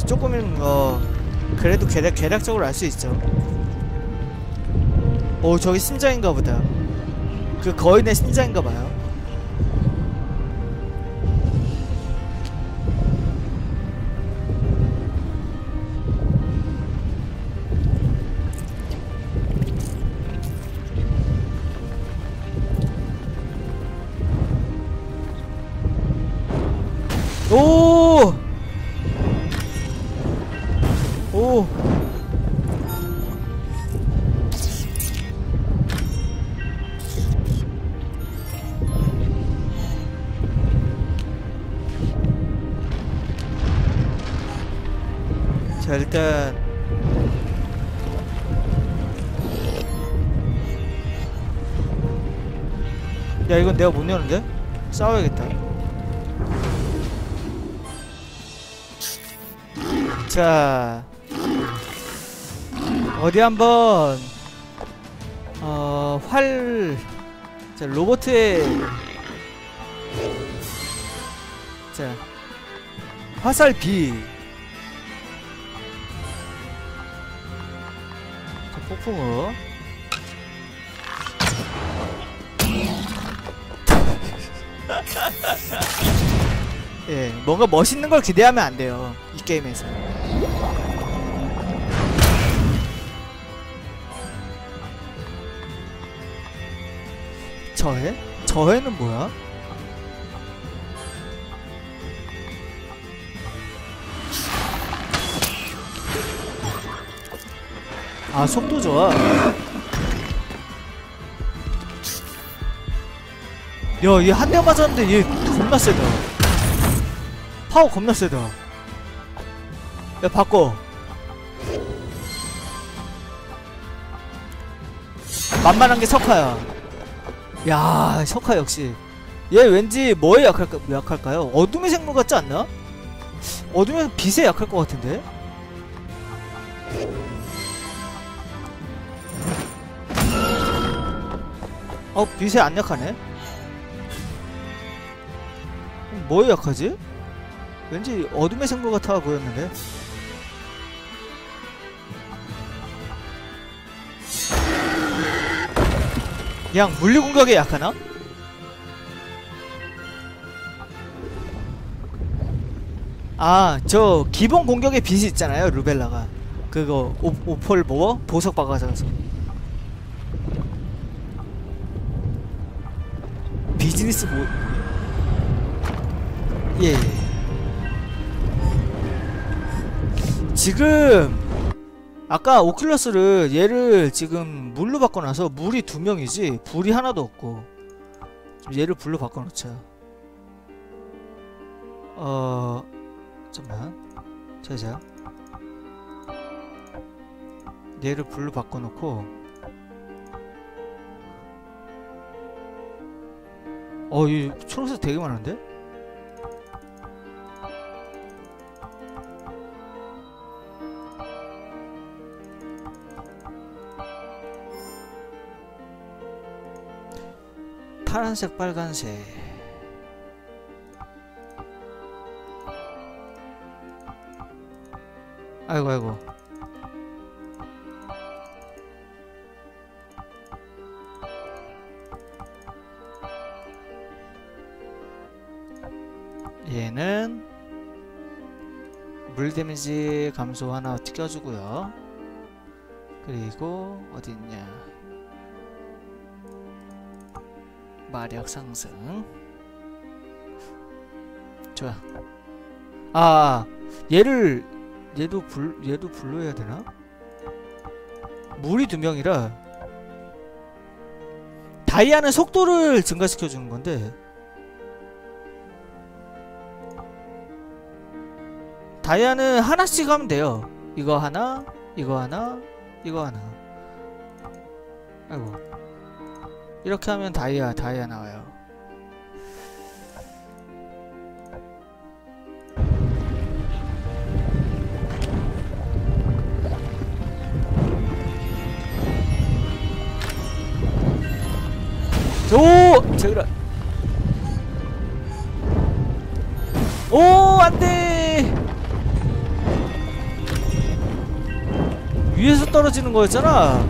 조금은 그래도 계략적으로 알 수 있죠. 오, 저기 심장인가 보다. 그 거인의 심장인가 봐요. 오! 오! 자, 일단 야, 이건 내가 못 여는데? 싸워야겠다. 자, 어디 한번 자, 로봇의 자, 화살 B. 자, 폭풍우. 예, 뭔가 멋있는 걸 기대하면 안 돼요, 이 게임에서. 저해? 저해는 뭐야? 아, 속도 좋아. 야, 얘 한 대 맞았는데 얘 겁나 세다. 파워 겁나 세다. 야, 바꿔. 만만한 게 석화야. 야, 석화 역시. 얘 왠지 뭐에 약할까요? 어둠의 생물 같지 않나? 어둠의 빛에 약할 것 같은데? 빛에 안 약하네? 뭐에 약하지? 왠지 어둠의 생물 같아 보였는데? 그냥 물리공격에 약하나? 아, 저 기본 공격의 빛이 있잖아요, 루벨라가. 그거 오펄 뭐? 보석 박아서 비즈니스 뭐? 예. 지금 아까 오큘러스를 얘를 지금 물로 바꿔놔서 물이 2명이지 불이 하나도 없고, 얘를 불로 바꿔놓자. 잠깐만. 자자. 얘를 불로 바꿔놓고, 이 초록색 되게 많은데? 파란색, 빨간색. 아이고. 얘는 물 데미지 감소 하나 튀겨주고요. 그리고 어딨냐, 마력 상승. 좋아. 얘도 불로 해야 되나? 물이 2명이라 다이아는 속도를 증가시켜 주는 건데, 다이아는 하나씩 하면 돼요. 이거 하나, 이거 하나, 이거 하나. 아이고. 이렇게 하면 다이아 나와요. 오! 제그라. 오, 안돼! 위에서 떨어지는 거였잖아.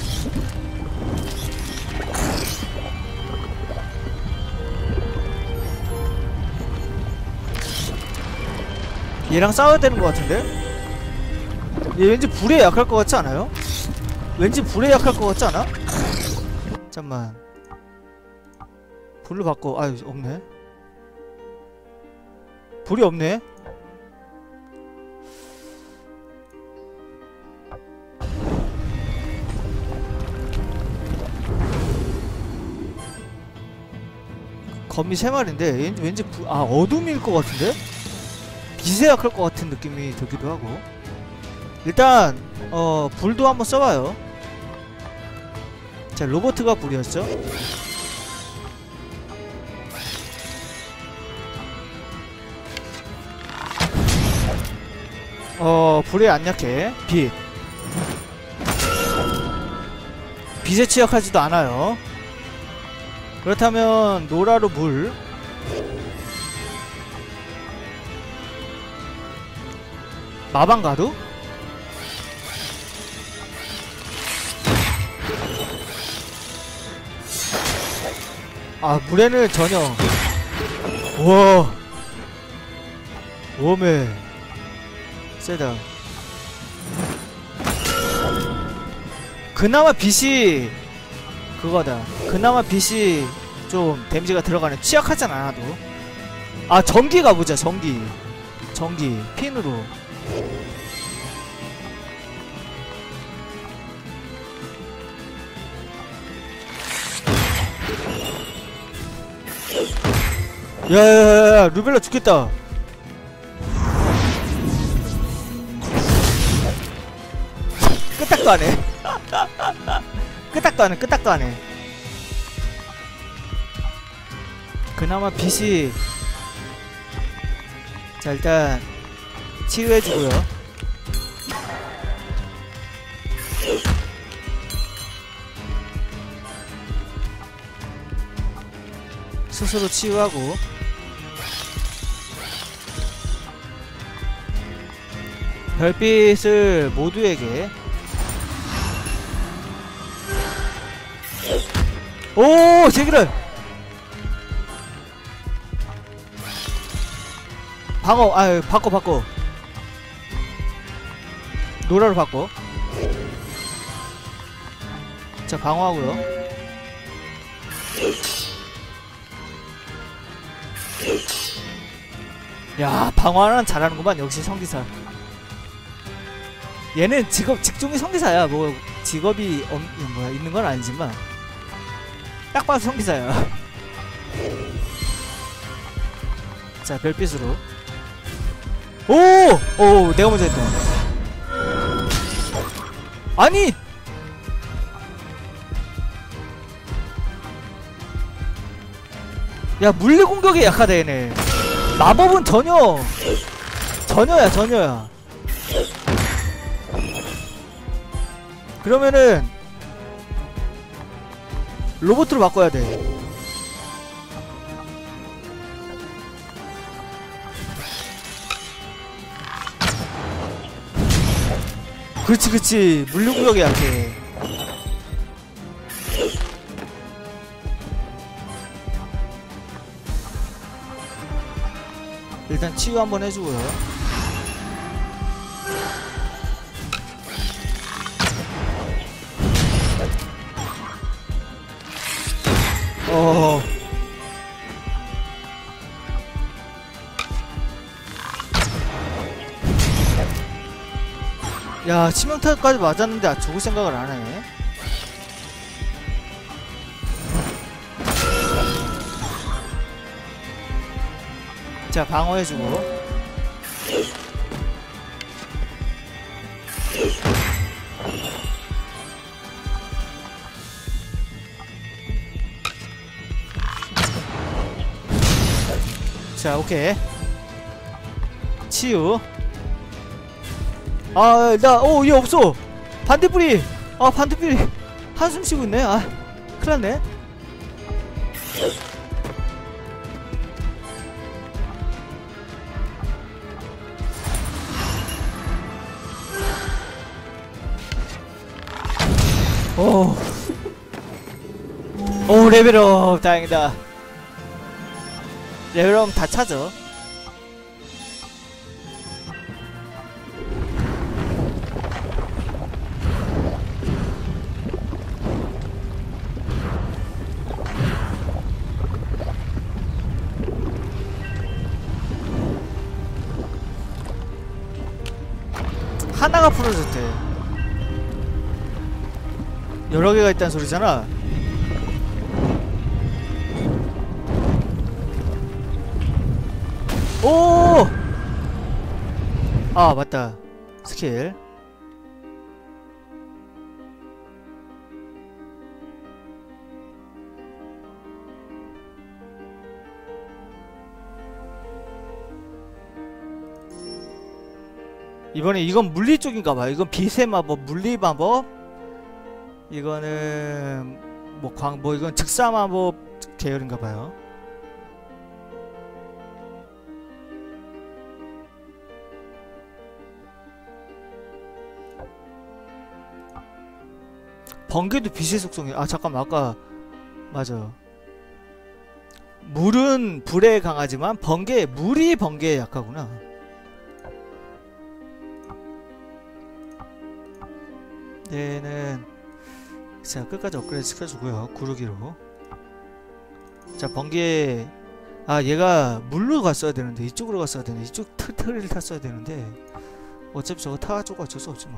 얘랑 싸워야 되는 것 같은데? 얘 왠지 불에 약할 것 같지 않아요? 왠지 불에 약할 것 같지 않아? 잠깐만. 불로 바꿔. 아유, 없네. 불이 없네. 거미 3마리인데 왠지 어둠일 것 같은데? 빛에 약할 것 같은 느낌이 들기도 하고. 일단 불도 한번 써봐요. 자, 로버트가 불이었죠? 불에 안 약해. 빛에 취약하지도 않아요. 그렇다면 노라로 물. 마방가루? 아, 물에는 전혀. 우와, 웜에 세다. 그나마 빛이 그거다. 그나마 빛이 좀 데미지가 들어가네. 취약하진 않아도. 아, 전기 가보자. 전기 핀으로. 야야야야, 루벨라 죽겠다. 끄딱도 안해. 끄딱도 안해. 그나마 빛이. 자, 일단 치유해주고요. 스스로 치유하고. 별빛을 모두에게. 오, 제기를 방어. 아유, 바꿔 노라로 바꿔. 자, 방어하고요. 야, 방어는 잘하는구만. 역시 성기사. 얘는 직종이 성기사야. 뭐 직업이 있는 건 아니지만 딱 봐도 성기사야. 자, 별빛으로. 오, 내가 먼저 했다. 아니, 야, 물리 공격에 약하다 얘네. 마법은 전혀야. 그러면은 로봇으로 바꿔야 돼. 그렇지. 물리구역이 약해. 일단 치유 한번 해주고요. 야, 치명타까지 맞았는데 죽을 생각을 안 해. 자, 방어해주고. 자, 오케이. 치유. 아, 얘 없어. 반대뿌리. 반대뿌리 한숨 쉬고 있네. 아, 큰일났네. 오. 오, 레벨업. 다행이다. 레벨업 다 차죠. 하나가 풀어졌대. 여러 개가 있다는 소리잖아. 오! 아, 맞다. 스킬. 이번에 이건 물리 쪽인가봐요. 이건 빛의 마법, 물리 마법. 이거는 뭐 이건 즉사 마법 계열인가봐요. 번개도 빛의 속성이. 아 잠깐만, 아까 맞아. 물은 불에 강하지만 물이 번개에 약하구나. 얘는 제가 끝까지 업그레이드 시켜주고요. 구르기로. 자, 번개. 아, 얘가 물로 갔어야 되는데, 이쪽으로 갔어야 되는데, 이쪽 틀을 탔어야 되는데, 어차피 저거 타가지고 어쩔 수 없지 뭐.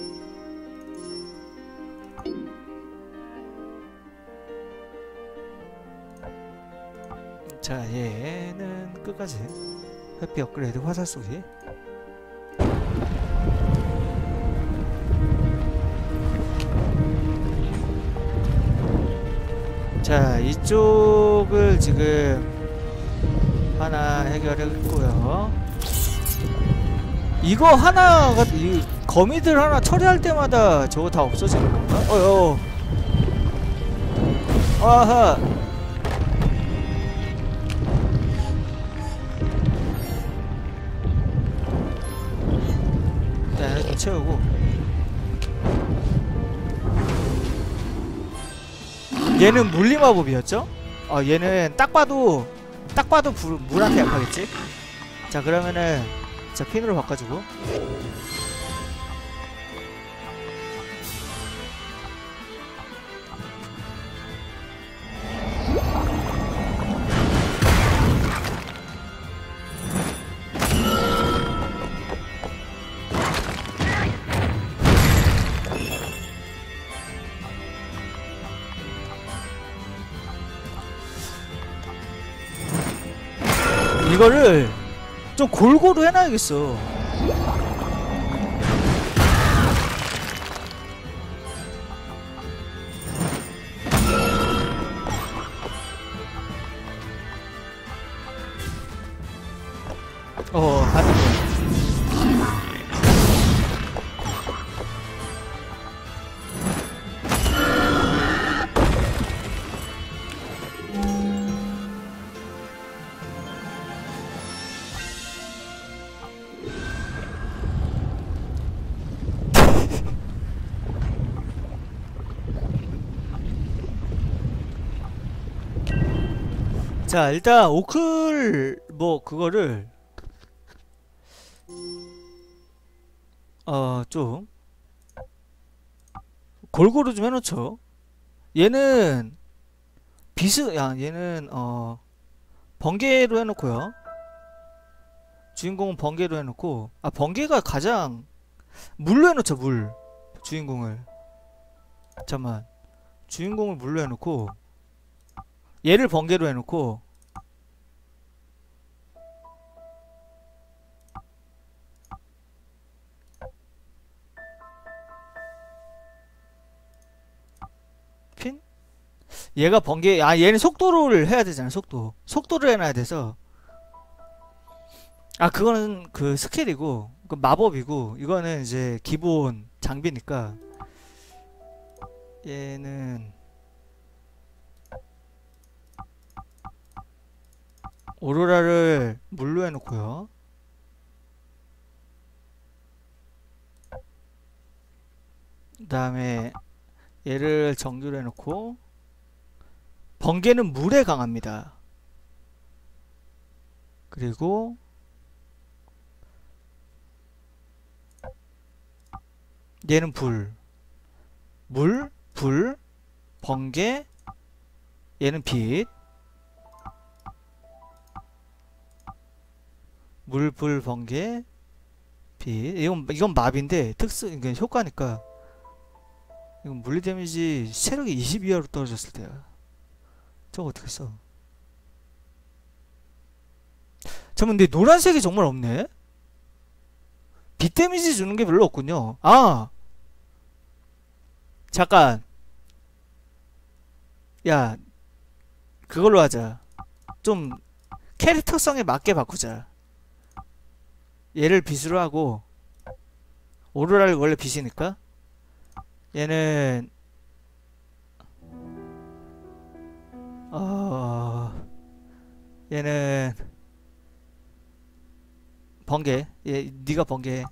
자, 얘는 끝까지 회피 업그레이드 화살 쏘기. 자, 이쪽을 지금 하나 해결했고요. 이거 하나가, 이 거미들 하나 처리할 때마다 저거 다 없어지는 건가? 어여. 아하. 일단 좀 채우고. 얘는 물리마법이었죠? 얘는 딱 봐도 물한테 약하겠지? 자, 그러면은 자, 핀으로 바꿔주고. 이거를 좀 골고루 해놔야겠어. 반대. 자, 일단 오클 그거를 좀 골고루 좀 해놓죠. 얘는 얘는 번개로 해놓고요. 주인공은 번개로 해놓고, 번개가 가장 물로 해놓죠. 물. 주인공을 잠깐만, 주인공을 물로 해놓고 얘를 번개로 해놓고, 핀? 얘가 번개. 얘는 속도를 해야 되잖아. 속도를 해놔야 돼서. 그거는 그 스킬이고, 그 마법이고, 이거는 이제 기본 장비니까. 얘는 오로라를 물로 해놓고요. 그 다음에 얘를 정규로 해놓고 번개는 물에 강합니다. 그리고 얘는 불, 번개, 얘는 빛. 물, 불, 번개, 빛. 이건 맙인데 특수, 이게 효과니까. 이건 물리 데미지 체력이 20 이하로 떨어졌을 때야. 저거 어떻게 써? 잠깐만, 근데 노란색이 정말 없네? 빛 데미지 주는 게 별로 없군요. 아! 잠깐. 야, 그걸로 하자. 좀 캐릭터성에 맞게 바꾸자. 얘를 빛으로 하고, 오로라를 원래 빛이니까 얘는 얘는 번개. 얘 네가 번개해.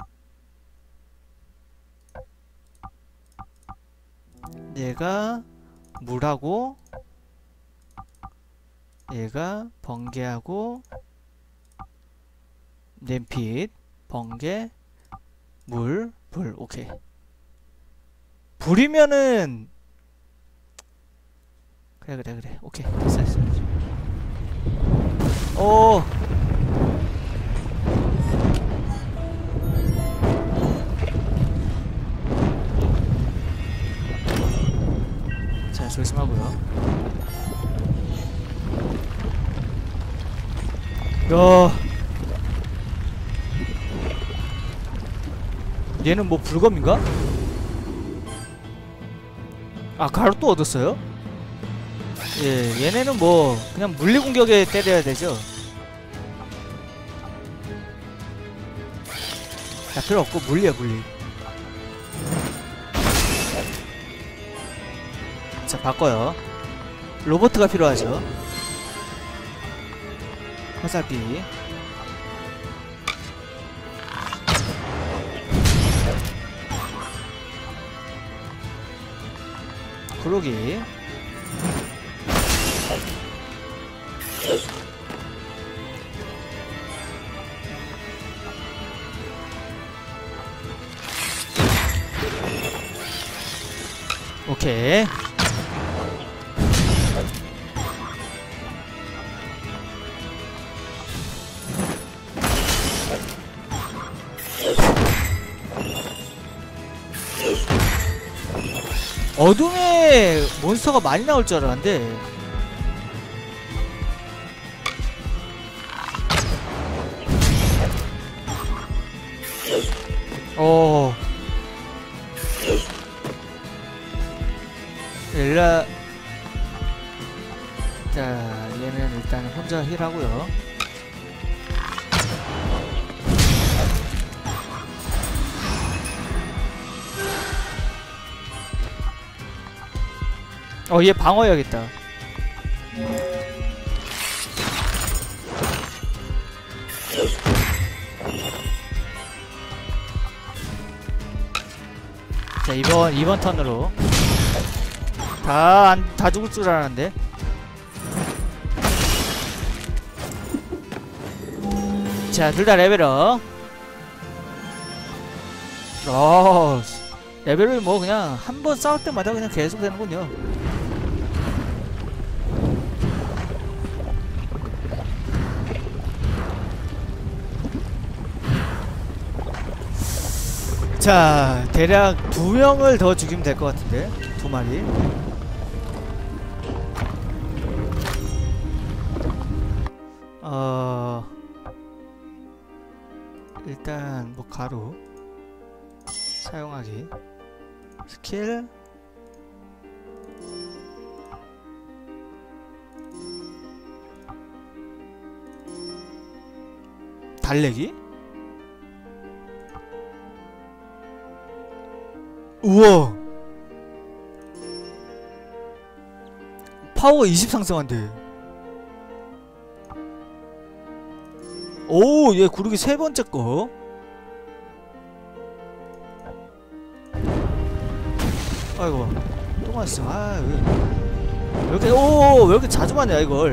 얘가 물하고 얘가 번개하고 냄빛, 번개, 물, 불. 오케이. 불이면은 그래. 오케이. 됐어. 오. 자, 조심하고요. 야. 얘는 뭐 불검인가? 아, 가루 또 얻었어요? 예, 얘네는 뭐 그냥 물리 공격에 때려야 되죠. 야, 필요 없고 물리야, 물리. 자, 바꿔요. 로보트가 필요하죠. 화살비. 구르기. 오케이. 어둠에 몬스터가 많이 나올 줄 알았는데 일라. 자, 얘는 일단 혼자 힐하고요. 얘 방어해야겠다. 자, 이번 턴으로 다 죽을 줄 알았는데. 자, 둘 다 레벨업. 레벨을 뭐 그냥 한 번 싸울 때마다 그냥 계속 되는군요. 자, 대략 2명을 더 죽이면 될 것 같은데. 2마리. 일단 뭐 가루 사용하기. 스킬. 달래기? 우와! 파워 20 상승한대. 오, 얘 구르기 3번째 거. 아이고 또 맞았어. 아 왜 이렇게 오 왜 이렇게 자주 맞냐 이걸.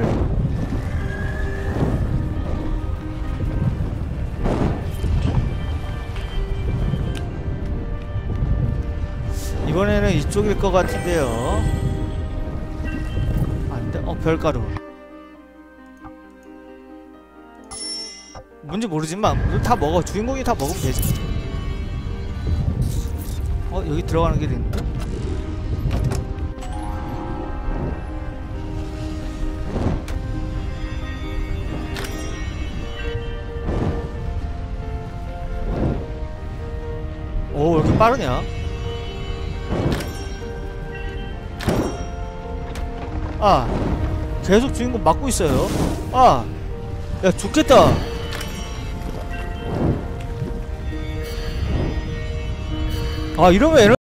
이번에는 이쪽일 것 같은데요. 안돼. 별가루. 뭔지 모르지만 다 먹어. 주인공이 다 먹으면 되지. 여기 들어가는 길이 있는데? 오, 왜 이렇게 빠르냐? 아, 계속 주인공 막고 있어요. 아, 야, 죽겠다. 아, 이러면